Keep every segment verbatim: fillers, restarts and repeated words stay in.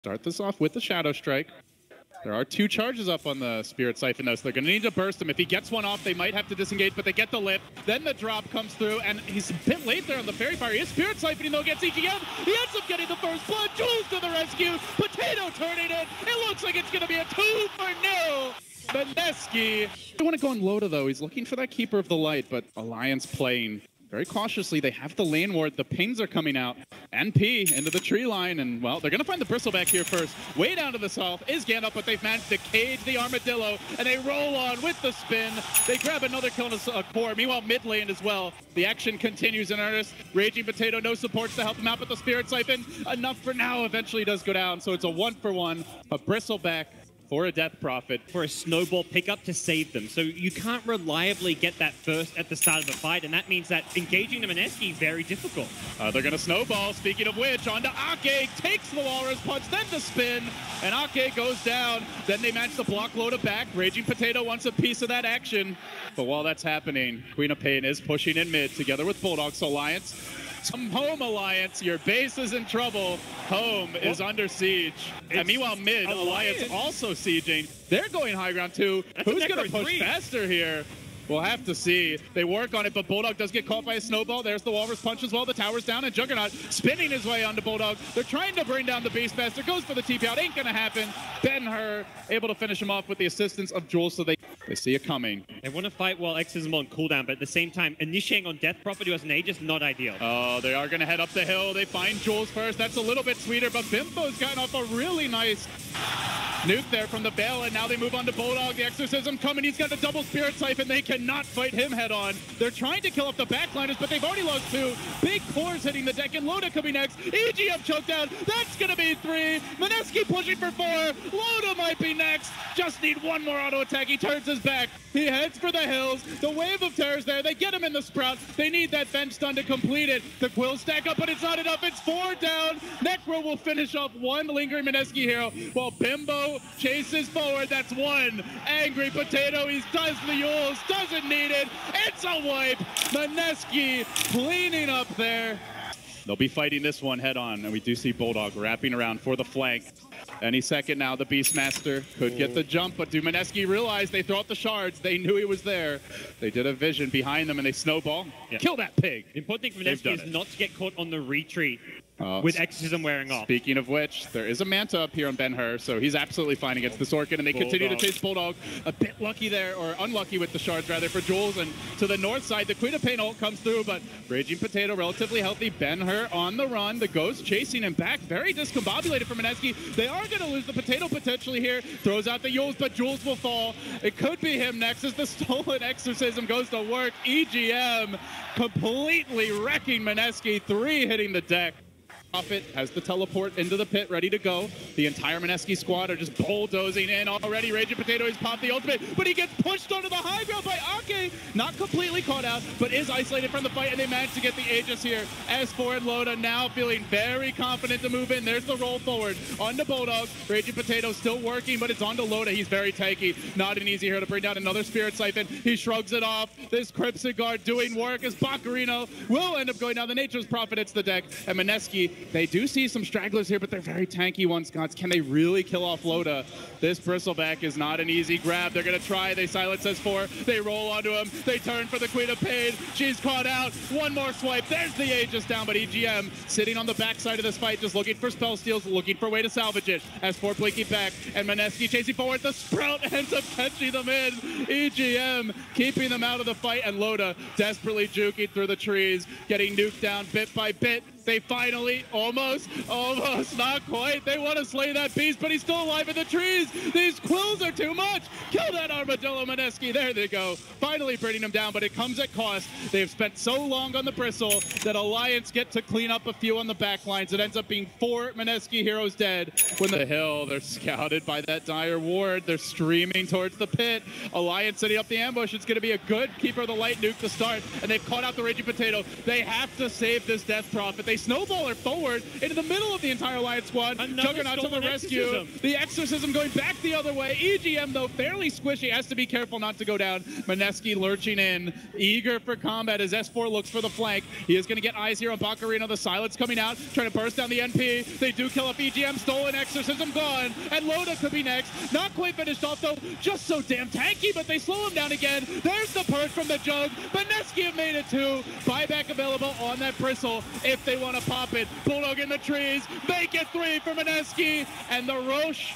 Start this off with the Shadow Strike. There are two charges up on the Spirit Siphon though, so they're going to need to burst him. If he gets one off, they might have to disengage, but they get the lip. Then the drop comes through, and he's a bit late there on the Fairy Fire. He is Spirit Siphoning though against E G M. He ends up getting the first blood. Jules to the rescue. Potato turning it. It looks like it's going to be a two for nil. Mineski. They want to go on Loda though. He's looking for that Keeper of the Light, but Alliance playing very cautiously. They have the lane ward. The pings are coming out. N P into the tree line, and well, they're going to find the Bristleback here first. Way down to the south is Gandalf, but they've managed to cage the Armadillo, and they roll on with the spin. They grab another kill in a core. Meanwhile, mid lane as well. The action continues in earnest. Raging Potato, no supports to help him out, but the Spirit Siphon, enough for now, eventually does go down. So it's a one for one. A Bristleback for a Death Prophet. For a snowball pickup to save them. So you can't reliably get that first at the start of the fight, and that means that engaging the Mineski is very difficult. Uh, they're going to snowball. Speaking of which, onto Ake, takes the Walrus Punch, then the spin, and Ake goes down. Then they manage to block Loda back. Raging Potato wants a piece of that action. But while that's happening, Queen of Pain is pushing in mid together with Bulldogs Alliance. Some Home Alliance, your base is in trouble. Home is what? Under siege. It's and meanwhile, mid, Alliance. Alliance also sieging. They're going high ground too. That's Who's going to push three. faster here? We'll have to see. They work on it, but Bulldog does get caught by a snowball. There's the Walrus Punch as well. The tower's down, and Juggernaut spinning his way onto Bulldog. They're trying to bring down the beast faster. Goes for the T P out. Ain't gonna happen. Ben-Hur able to finish him off with the assistance of Jules, so they they see it coming. They want to fight while X is on cooldown, but at the same time, initiating on Death Prophet who has an Aegis, not ideal. Oh, they are gonna head up the hill. They find Jules first. That's a little bit sweeter, but Bimbo's gotten off a really nice nuke there from the Veil, and now they move on to Bulldog. The Exorcism coming. He's got the double Spirit Siphon. They cannot fight him head on. They're trying to kill off the backliners, but they've already lost two. Big cores hitting the deck, and Loda coming next. E G M choked down. That's going to be three. Mineski pushing for four. Loda might be next. Just need one more auto attack. He turns his back. He heads for the hills. The Wave of Terror's there. They get him in the Sprout. They need that bench stun to complete it. The Quill stack up, but it's not enough. It's four down. Necro will finish off one lingering Mineski hero, while Bimbo chases forward. That's one. Angry Potato. He does the Yules. Doesn't need it. It's a wipe. Mineski cleaning up there. They'll be fighting this one head on, and we do see Bulldog wrapping around for the flank. Any second now, the Beastmaster could get the jump, but do Mineski realize they throw out the shards? They knew he was there. They did a vision behind them, and they snowball. Yeah. Kill that pig. The important thing for Mineski is it. not to get caught on the retreat. Uh, with Exorcism wearing off. Speaking of which, there is a Manta up here on Ben-Hur, so he's absolutely fine against the Sorkin, and they Bulldog. continue to chase Bulldog. A bit lucky there, or unlucky with the shards, rather, for Jules. And to the north side, the Queen of Pain ult comes through, but Raging Potato relatively healthy. Ben-Hur on the run. The Ghost chasing him back. Very discombobulated for Mineski. They are going to lose the Potato potentially here. Throws out the Yules, but Jules will fall. It could be him next as the stolen Exorcism goes to work. E G M completely wrecking Mineski. Three hitting the deck. Prophet has the teleport into the pit, ready to go. The entire Mineski squad are just bulldozing in already. Raging Potato has popped the ultimate, but he gets pushed onto the high ground by Ake. Not completely caught out, but is isolated from the fight, and they manage to get the Aegis here. S four and Loda now feeling very confident to move in. There's the roll forward onto Bulldog. Raging Potato still working, but it's onto Loda. He's very tanky. Not an easy hero to bring down another Spirit Siphon. He shrugs it off. This Crimson Guard doing work as Baccarino will end up going down. The Nature's Prophet hits the deck, and Mineski, they do see some stragglers here, but they're very tanky ones, Scots. Can they really kill off Loda? This Bristleback is not an easy grab. They're going to try. They silence S four. They roll onto him. They turn for the Queen of Pain. She's caught out. One more swipe. There's the Aegis down, but E G M sitting on the backside of this fight, just looking for spell steals, looking for a way to salvage it. S four blinking back, and Mineski chasing forward. The Sprout ends up catching them in. E G M keeping them out of the fight, and Loda desperately juking through the trees, getting nuked down bit by bit. They finally, almost, almost, not quite. They want to slay that beast, but he's still alive in the trees. These quills are too much. Kill that Armadillo, Mineski. There they go. Finally bringing him down, but it comes at cost. They've spent so long on the Bristle that Alliance get to clean up a few on the back lines. It ends up being four Mineski heroes dead. When the hill, they're scouted by that dire ward. They're streaming towards the pit. Alliance setting up the ambush. It's going to be a good Keeper of the Light nuke to start, and they've caught out the Raging Potato. They have to save this Death Prophet. They snowball her forward into the middle of the entire Alliance squad. Another Juggernaut to the stolen rescue. exorcism. The exorcism going back the other way. E G M, though, fairly squishy. Has to be careful not to go down. Maneski lurching in, eager for combat as S four looks for the flank. He is going to get eyes here on Bacarino. The silence coming out, trying to burst down the N P. They do kill up E G M. Stolen exorcism gone. And Loda could be next. Not quite finished off, though. Just so damn tanky, but they slow him down again. There's the perch from the Jug. Maneski have made it too. Buyback available on that Bristle if they want to pop it. Bulldog in the trees. Make it three for Maneski. And the Roche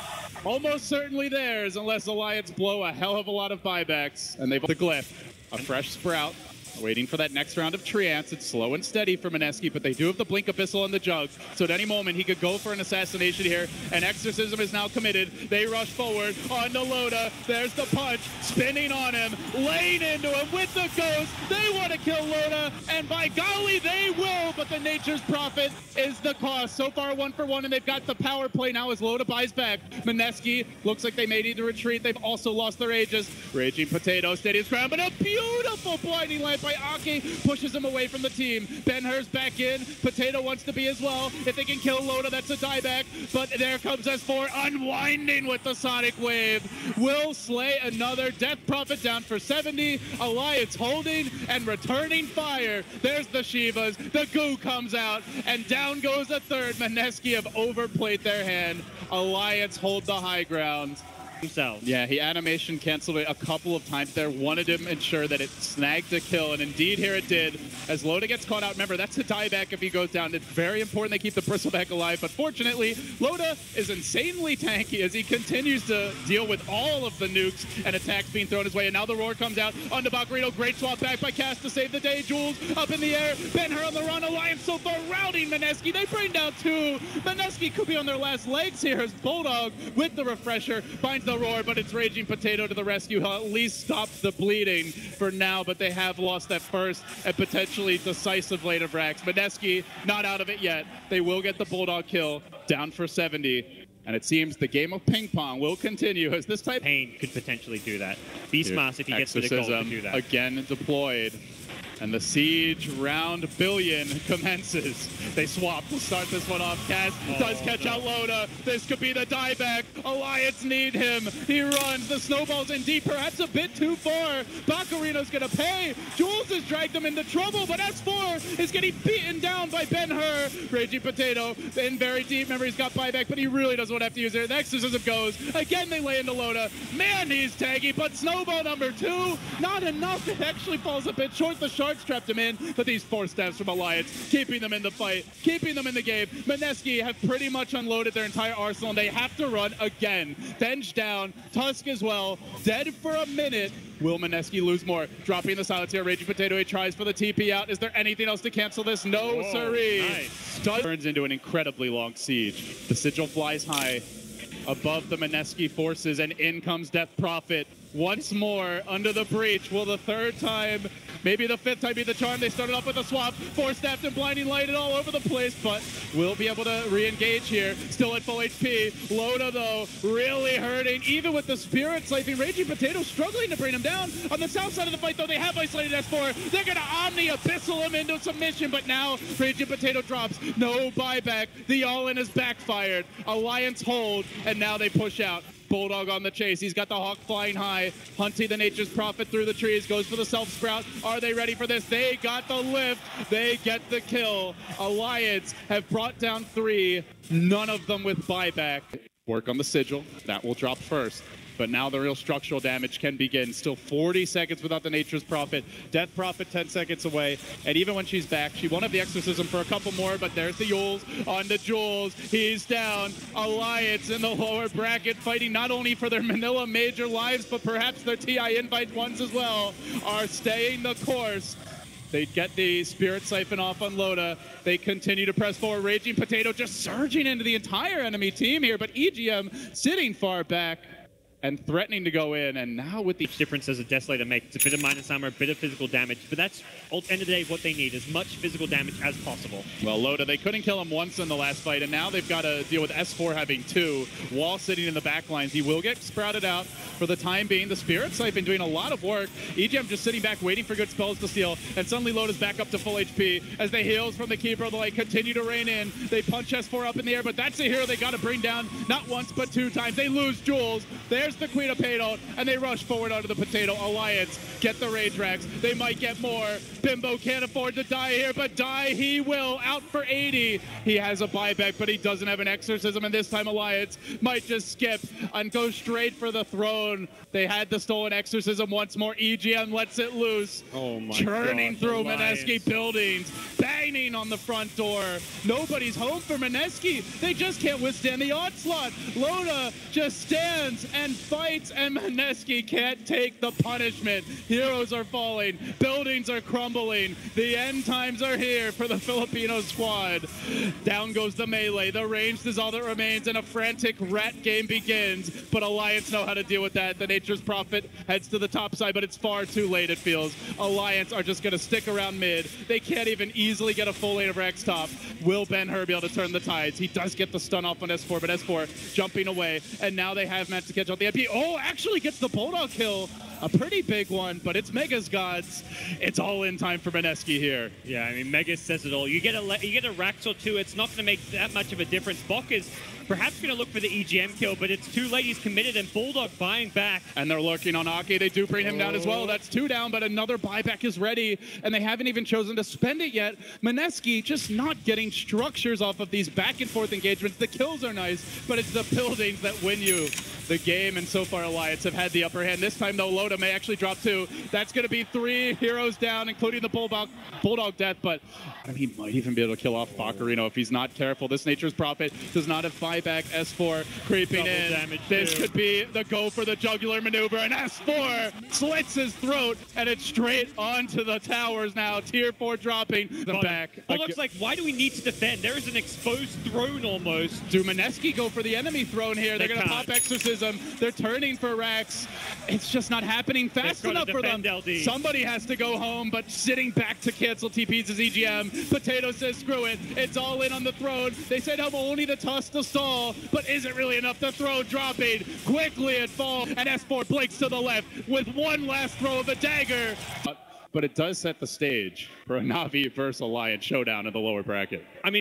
almost certainly theirs unless Alliance blow a hell of a lot of buybacks. And they've the Glyph. A fresh Sprout. Waiting for that next round of Treants. It's slow and steady for Maneski, but they do have the Blink Abyssal and the Jug. So at any moment, he could go for an assassination here. And Exorcism is now committed. They rush forward on the Loda. There's the punch. Spinning on him. Laying into him with the Ghost. They want to kill Loda. And by golly, they will. But the Nature's Prophet is the cost. So far, one for one. And they've got the power play now as Loda buys back. Maneski looks like they may need to retreat. They've also lost their Aegis. Raging Potato steady his ground. But a beautiful blinding light by Aki pushes him away from the team. Ben-Hur's back in. Potato wants to be as well. If they can kill Loda, that's a dieback. But there comes S four unwinding with the Sonic Wave. Will slay another. Death Prophet down for seventy. Alliance holding and returning fire. There's the Shivas. The goo comes out. And down goes a third. Maneski have overplayed their hand. Alliance hold the high ground. Himself. Yeah, he animation canceled it a couple of times there, wanted to ensure that it snagged a kill, and indeed here it did. As Loda gets caught out, remember, that's a dieback if he goes down. It's very important they keep the Bristleback alive, but fortunately, Loda is insanely tanky as he continues to deal with all of the nukes and attacks being thrown his way, and now the Roar comes out onto Bacarino. Great swap back by Cass to save the day. Jules up in the air. Ben-Hur on the run. Alliance so far routing Maneski. They bring down two. Maneski could be on their last legs here as Bulldog with the refresher finds the Roar, but it's Raging Potato to the rescue. He'll at least stop the bleeding for now, but they have lost that first and potentially decisive late of Rax. Maneski not out of it yet. They will get the Bulldog kill, down for seventy. And it seems the game of ping pong will continue as this type... Pain could potentially do that. Beastmaster, if he gets to the goal, to do that. Again deployed. And the siege round billion commences. They swap to start this one off. Cass oh, does catch no. out Loda. This could be the dieback. Alliance need him. He runs. The snowball's in deep, perhaps a bit too far. Bacarino's going to pay. Jules has dragged them into trouble, but S four is getting beaten down by Ben-Hur. Raging Potato in very deep. Remember, he's got buyback, but he really doesn't want to have to use it. The Exorcism goes. Again, they lay into Loda. Man, he's taggy, but snowball number two, not enough. It actually falls a bit short. The shark trapped him in, but these four steps from Alliance, keeping them in the fight, keeping them in the game. Maneski have pretty much unloaded their entire arsenal, and they have to run again. Bench down, Tusk as well, dead for a minute. Will Maneski lose more? Dropping the silence here. Raging Potato, he tries for the T P out. Is there anything else to cancel this? No, Whoa, sirree. Nice. Turns into an incredibly long siege. The Sigil flies high above the Maneski forces, and in comes Death Prophet. Once more under the breach. Will the third time, maybe the fifth time be the charm? They started off with a swap. Four staffed and blinding lighted all over the place, but will be able to re-engage here. Still at full H P. Loda, though, really hurting. Even with the Spirit Siphoning, Raging Potato struggling to bring him down. On the south side of the fight, though, they have isolated S four. They're going to Omni Abyssal him into submission, but now Raging Potato drops. No buyback. The all-in is backfired. Alliance hold, and now they push out. Bulldog on the chase. He's got the Hawk flying high. Hunting the Nature's Prophet through the trees. Goes for the Self-Sprout. Are they ready for this? They got the lift. They get the kill. Alliance have brought down three. None of them with buyback. Work on the Sigil. That will drop first. But now the real structural damage can begin. Still forty seconds without the Nature's Prophet. Death Prophet ten seconds away. And even when she's back, she won't have the Exorcism for a couple more, but there's the Yules on the Jules. He's down. Alliance in the lower bracket fighting not only for their Manila Major lives, but perhaps their T I Invite ones as well, are staying the course. They get the Spirit Siphon off on Loda. They continue to press forward. Raging Potato just surging into the entire enemy team here, but E G M sitting far back. and threatening to go in, and now with the difference does a Desolator make? It's a bit of minus armor, a bit of physical damage, but that's, at the end of the day, what they need, as much physical damage as possible. Well, Loda, they couldn't kill him once in the last fight, and now they've got to deal with S four having two. Wall sitting in the back lines. He will get sprouted out for the time being. The Spirit Siphon doing a lot of work. E G M just sitting back, waiting for good spells to steal, and suddenly Loda's back up to full H P as the heals from the Keeper of the Light continue to rain in. They punch S four up in the air, but that's a hero they got to bring down not once, but two times. They lose Jules. There's the Queen of Paydol, and they rush forward onto the Potato Alliance. Get the Rage Rags. They might get more. Bimbo can't afford to die here, but die he will. Out for eighty. He has a buyback, but he doesn't have an Exorcism, and this time Alliance might just skip and go straight for the throne. They had the stolen Exorcism once more. E G M lets it loose. Oh my Churning God, through Alliance. Mineski buildings, banging on the front door. Nobody's home for Mineski. They just can't withstand the onslaught. Loda just stands and fights, and Mineski can't take the punishment. Heroes are falling. Buildings are crumbling. The end times are here for the Filipino squad. Down goes the melee. The ranged is all that remains, and a frantic rat game begins. But Alliance know how to deal with that. The Nature's Prophet heads to the top side, but it's far too late, it feels. Alliance are just going to stick around mid. They can't even easily get a full lane of Rex top. Will Ben-Hur be able to turn the tides? He does get the stun off on S four, but S four jumping away, and now they have managed to catch out the M P. Oh, actually gets the Bulldog kill. A pretty big one, but it's Megas Gods. It's all in time for Mineski here. Yeah, I mean, Megas says it all. You get a you get a Rax or two, it's not going to make that much of a difference. Bok is perhaps going to look for the E G M kill, but it's too late. He's committed, and Bulldog buying back. And they're lurking on Aki. They do bring him oh. down as well. That's two down, but another buyback is ready, and they haven't even chosen to spend it yet. Mineski just not getting structures off of these back and forth engagements. The kills are nice, but it's the buildings that win you the game, and so far Alliance have had the upper hand. This time, though, Loda may actually drop two. That's going to be three heroes down, including the Bulldog, Bulldog death, but I mean, he might even be able to kill off Bacarino if he's not careful. This Nature's Prophet does not have buyback. S four creeping Double in. Damage this too. could be the go for the jugular maneuver, and S four slits his throat, and it's straight onto the towers now. Tier four dropping the but back. It looks like, why do we need to defend? There is an exposed throne almost. Do Mineski go for the enemy throne here? They're They going to can't. pop Exorcism. They're turning for Rax. It's just not happening fast They've got enough to for them. defend L D. Somebody has to go home, but sitting back to cancel T Ps is E G M. Potato says, screw it. It's all in on the throne. They said have only the toss to stall, but is it really enough? The throw dropping. Quickly it falls, and S four blinks to the left with one last throw of a dagger. But it does set the stage for a Na'Vi versus Alliance showdown in the lower bracket. I mean,